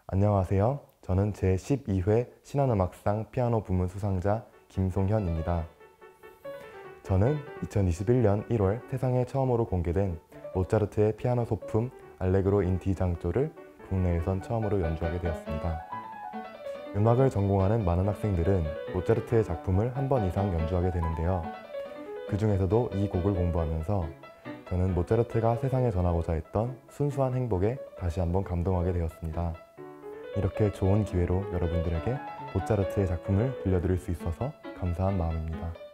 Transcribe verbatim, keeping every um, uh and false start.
안녕하세요. 저는 제십이 회 신한음악상 피아노 부문 수상자 김송현입니다. 저는 이천이십일 년 일월 세상에 처음으로 공개된 모차르트의 피아노 소품 알레그로 인 디 장조를 국내에선 처음으로 연주하게 되었습니다. 음악을 전공하는 많은 학생들은 모차르트의 작품을 한 번 이상 연주하게 되는데요. 그 중에서도 이 곡을 공부하면서 저는 모차르트가 세상에 전하고자 했던 순수한 행복에 다시 한번 감동하게 되었습니다. 이렇게 좋은 기회로 여러분들에게 모차르트의 작품을 들려드릴 수 있어서 감사한 마음입니다.